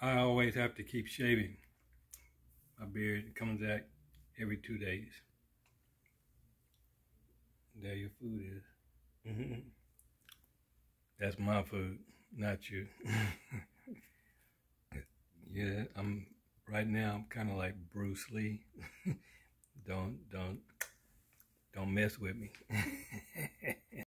I always have to keep shaving. My beard comes back every 2 days. There your food is. That's my food, not you. Yeah, right now I'm kind of like Bruce Lee. Don't mess with me.